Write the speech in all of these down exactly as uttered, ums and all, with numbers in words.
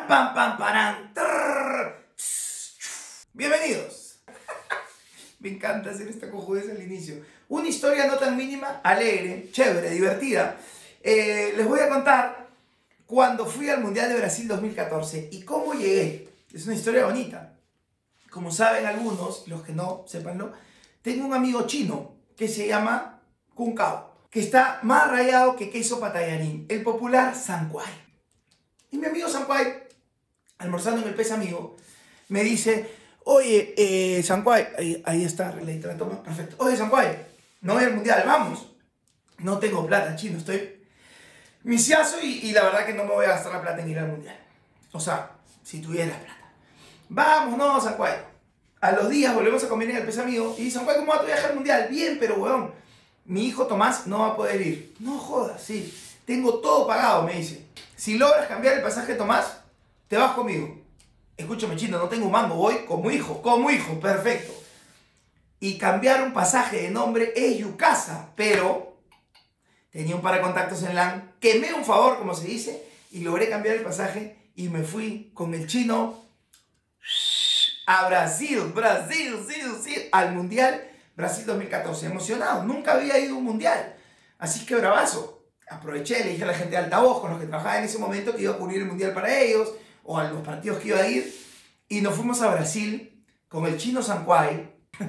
pam, pam, parán. Trrr, tss, chuf. Bienvenidos. Me encanta hacer esta cojudez al inicio. Una historia no tan mínima, alegre, chévere, divertida. Eh, les voy a contar cuando fui al Mundial de Brasil dos mil catorce y cómo llegué. Es una historia bonita. Como saben algunos, los que no, sépanlo, tengo un amigo chino que se llama Kung Kao, que está más rayado que queso patallarín, el popular Sankuai. Y mi amigo Sankuai, almorzando en el Pez Amigo, me dice: oye, eh, Sankuai, ahí, ahí está, le la toma, perfecto. Oye, Sankuai, no voy al Mundial, vamos. No tengo plata, chino, estoy misiazo y, y la verdad que no me voy a gastar la plata en ir al Mundial. O sea, si tuviera plata. Vamos, no, Sankuai. A los días volvemos a comer en el Pez Amigo y Sankuai, ¿cómo va tu viaje al Mundial? Bien, pero weón, mi hijo Tomás no va a poder ir. No jodas, sí. Tengo todo pagado, me dice. Si logras cambiar el pasaje, Tomás, te vas conmigo. Escúchame, chino, no tengo un mango, voy como hijo, como hijo, perfecto. Y cambiar un pasaje de nombre es Yucasa, pero tenía un par de contactos en LAN, quemé un favor, como se dice, y logré cambiar el pasaje y me fui con el chino a Brasil, Brasil, sí, sí, al Mundial Brasil dos mil catorce. Emocionado, nunca había ido a un Mundial, así que bravazo. Aproveché, le dije a la gente de altavoz con los que trabajaba en ese momento que iba a cubrir el Mundial para ellos, o a los partidos que iba a ir, y nos fuimos a Brasil con el chino Sankuai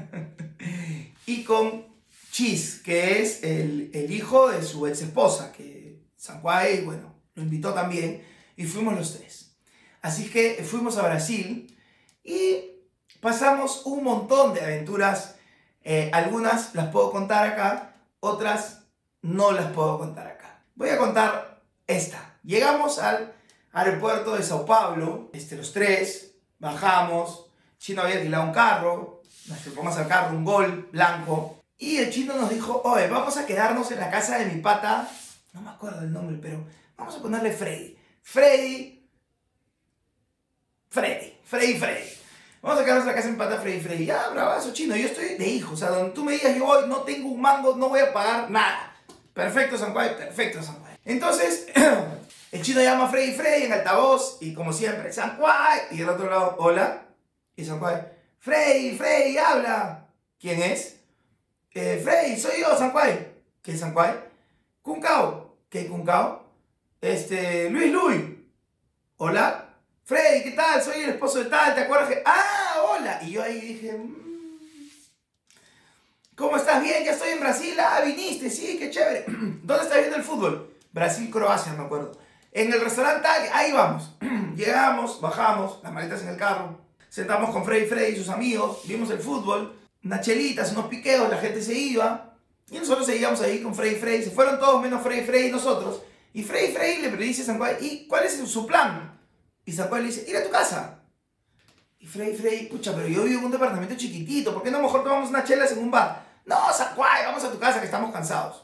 y con Chis, que es el, el hijo de su ex esposa, que Sankuai, bueno, lo invitó también, y fuimos los tres. Así que fuimos a Brasil y pasamos un montón de aventuras. Eh, algunas las puedo contar acá, otras no las puedo contar acá. Voy a contar esta. Llegamos al aeropuerto de Sao Paulo, este, los tres, bajamos, Chino había alquilado un carro, nos trepamos al carro, un Gol blanco, y el chino nos dijo: oye, vamos a quedarnos en la casa de mi pata, no me acuerdo el nombre, pero vamos a ponerle Freddy. Freddy, Freddy, Freddy, Freddy. Vamos a quedarnos en la casa de mi pata, Freddy, Freddy. Ya, bravazo, chino, yo estoy de hijo, o sea, donde tú me digas yo voy, no tengo un mango, no voy a pagar nada. Perfecto, Sankuai, perfecto, Sankuai. Entonces, el chino llama a Freddy, Freddy en altavoz, y como siempre, Sankuai, y del otro lado, hola, y Sankuai, Freddy, Freddy, habla. ¿Quién es? Eh, Freddy, soy yo, Sankuai. ¿Qué es Sankuai? Kung Kao. ¿Qué Kung Kao? Este, Luis Luis. Hola. Freddy, ¿qué tal? Soy el esposo de tal, ¿te acuerdas que? ¡Ah, hola! Y yo ahí dije: mmm, ¿cómo estás? Bien, ya estoy en Brasil. Ah, viniste, sí, qué chévere. ¿Dónde estás viendo el fútbol? Brasil-Croacia, me acuerdo. En el restaurante, ahí vamos. Llegamos, bajamos, las maletas en el carro, sentamos con Freddy, Freddy y sus amigos, vimos el fútbol, unas chelitas, unos piqueos, la gente se iba, y nosotros seguíamos ahí con Freddy, Freddy. Se fueron todos menos Freddy, Freddy y nosotros. Y Freddy, Freddy le dice a Sankuai: ¿y cuál es su plan? Y Sankuai le dice: ir a tu casa. Y Freddy, Freddy, pucha, pero yo vivo en un departamento chiquitito, ¿por qué no mejor tomamos unas chelas en un bar? No, Sankuai, vamos a tu casa que estamos cansados.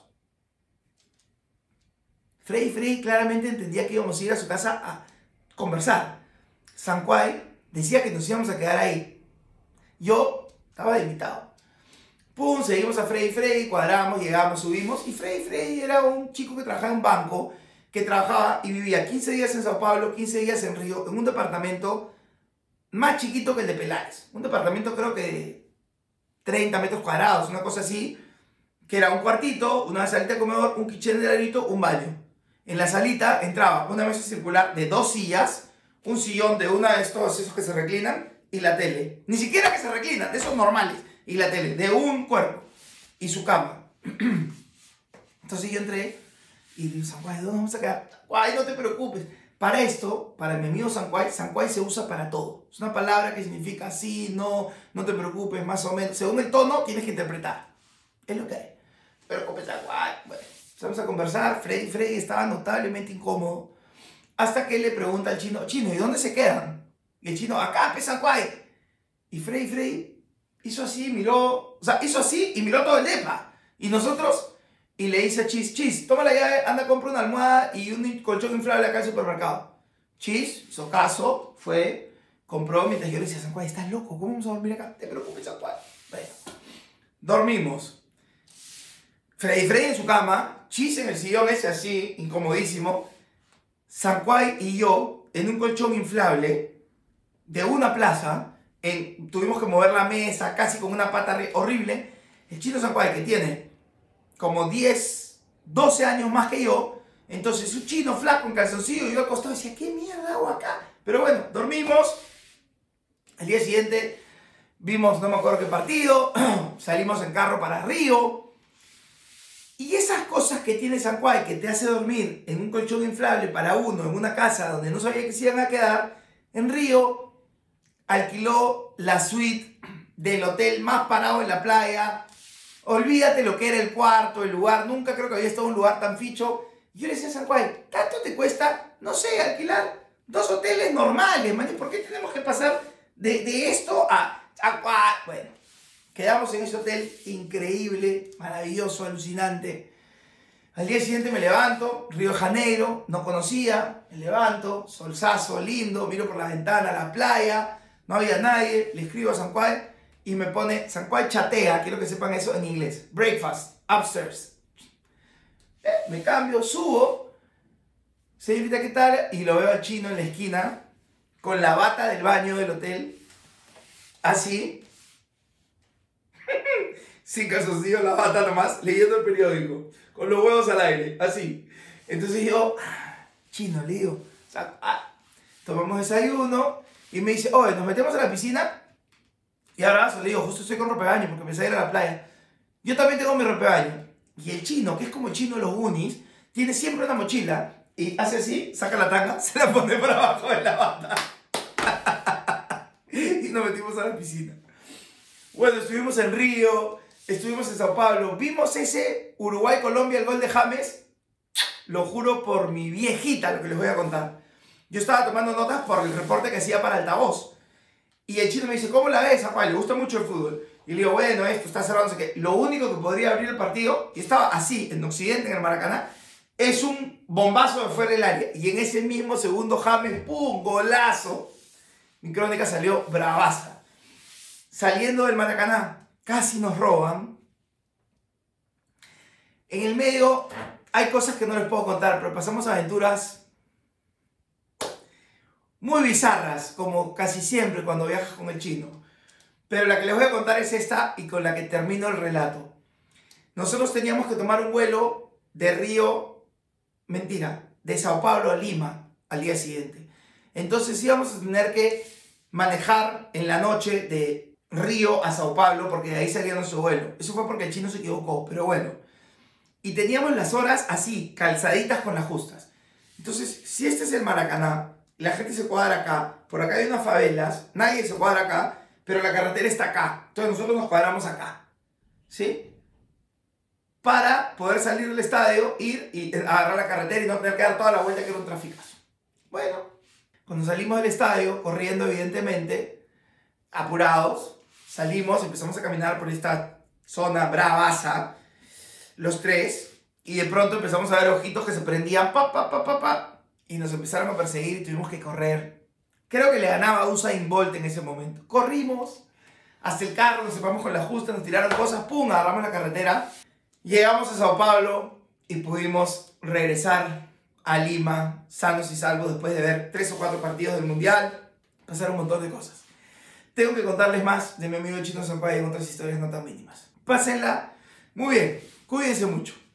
Freddy, Freddy claramente entendía que íbamos a ir a su casa a conversar. Sankuai decía que nos íbamos a quedar ahí. Yo estaba de invitado. Pum, seguimos a Freddy, Freddy, cuadramos, llegamos, subimos. Y Freddy, Freddy era un chico que trabajaba en un banco, que trabajaba y vivía quince días en Sao Paulo, quince días en Río, en un departamento más chiquito que el de Pelares. Un departamento creo que de treinta metros cuadrados, una cosa así, que era un cuartito, una salita de comedor, un kitchen de ladrito, un baño. En la salita entraba una mesa circular de dos sillas, un sillón de una de estos, esos que se reclinan, y la tele. Ni siquiera que se reclinan, de esos normales. Y la tele, de un cuerpo. Y su cama. Entonces yo entré y dije: Sankuai, ¿dónde vamos a quedar? Sankuai, no te preocupes. Para esto, para mi amigo Sankuai, Sankuai se usa para todo. Es una palabra que significa sí, no, no te preocupes, más o menos. Según el tono, tienes que interpretar. Es lo que hay. Pero como Sankuai, bueno, empezamos a conversar. Freddy, Freddy estaba notablemente incómodo. Hasta que le pregunta al chino: chino, ¿y dónde se quedan? Y el chino: acá, pe Sankuai. Y Freddy, Freddy hizo así, miró, o sea, hizo así y miró todo el depa. Y nosotros, y le dice a Chis: Chis, toma la llave, anda, compra una almohada y un colchón inflable acá al supermercado. Chis hizo caso, fue, compró, mientras yo le decía: Sankuai, ¿estás loco? ¿Cómo vamos a dormir acá? Te preocupes, Sankuai. Bueno, dormimos. Freddy, Freddy en su cama, Chis en el sillón ese así, incomodísimo. Sankuai y yo en un colchón inflable de una plaza. En, tuvimos que mover la mesa casi con una pata horrible. El Chino Sanguay, que tiene como diez, doce años más que yo, entonces un chino flaco en calzoncillo, y yo acostado decía, ¿qué mierda hago acá? Pero bueno, dormimos. Al día siguiente vimos, no me acuerdo qué partido, salimos en carro para Río. Y esas cosas que tiene San Juan, que te hace dormir en un colchón inflable para uno, en una casa donde no sabía que se iban a quedar, en Río alquiló la suite del hotel más parado en la playa. Olvídate lo que era el cuarto, el lugar. Nunca creo que había estado en un lugar tan ficho. Y yo le decía a San Juan, ¿tanto te cuesta, no sé, alquilar dos hoteles normales, man? ¿Por qué tenemos que pasar de, de esto a, a... Bueno, quedamos en ese hotel increíble, maravilloso, alucinante. Al día siguiente me levanto, Río de Janeiro, no conocía, me levanto, solzazo, lindo, miro por la ventana, la playa, no había nadie, le escribo a San Juan y me pone, San Juan chatea, quiero que sepan eso en inglés, breakfast, upstairs. Eh, me cambio, subo, señorita, ¿qué tal? Y lo veo al chino en la esquina, con la bata del baño del hotel, así, sin calzoncillo, la bata nomás, leyendo el periódico, con los huevos al aire, así. Entonces yo, ah, chino, le digo, o sea, ah, tomamos desayuno, y me dice, oye, nos metemos a la piscina, y abrazo, le digo, justo estoy con ropa de baño, porque pensé ir a la playa. Yo también tengo mi ropa de baño. Y el chino, que es como el chino de los Goonies, tiene siempre una mochila, y hace así, saca la tanga, se la pone por abajo de la bata. Y nos metimos a la piscina. Bueno, estuvimos en Río, estuvimos en Sao Paulo, vimos ese Uruguay-Colombia, el gol de James. Lo juro por mi viejita lo que les voy a contar. Yo estaba tomando notas por el reporte que hacía para Altavoz. Y el chino me dice, ¿cómo la ves, Juan? Le gusta mucho el fútbol. Y le digo, bueno, esto está cerrado, no sé qué. Lo único que podría abrir el partido, y estaba así, en Occidente, en el Maracaná, es un bombazo de fuera del área. Y en ese mismo segundo, James, ¡pum! Golazo. Mi crónica salió bravaza. Saliendo del Maracaná, casi nos roban. En el medio hay cosas que no les puedo contar, pero pasamos aventuras muy bizarras, como casi siempre cuando viajas con el chino. Pero la que les voy a contar es esta, y con la que termino el relato. Nosotros teníamos que tomar un vuelo de Río, mentira, de Sao Paulo a Lima al día siguiente. Entonces íbamos a tener que manejar en la noche de Río a Sao Paulo, porque de ahí salía nuestro vuelo. Eso fue porque el chino se equivocó, pero bueno. Y teníamos las horas así, calzaditas con las justas. Entonces, si este es el Maracaná, la gente se cuadra acá, por acá hay unas favelas, nadie se cuadra acá, pero la carretera está acá. Entonces nosotros nos cuadramos acá, ¿sí? Para poder salir del estadio, ir y agarrar la carretera y no tener que dar toda la vuelta, que era un traficazo. Bueno, cuando salimos del estadio, corriendo evidentemente, apurados, salimos, empezamos a caminar por esta zona bravaza, los tres, y de pronto empezamos a ver ojitos que se prendían, pa, pa, pa, pa, pa, y nos empezaron a perseguir y tuvimos que correr. Creo que le ganaba a Usain Bolt en ese momento. Corrimos hasta el carro, nos separamos con la justa, nos tiraron cosas, pum, agarramos la carretera. Llegamos a Sao Paulo y pudimos regresar a Lima sanos y salvos después de ver tres o cuatro partidos del Mundial. Pasaron un montón de cosas. Tengo que contarles más de mi amigo Chino Sampaio en otras historias no tan mínimas. Pásenla muy bien, cuídense mucho.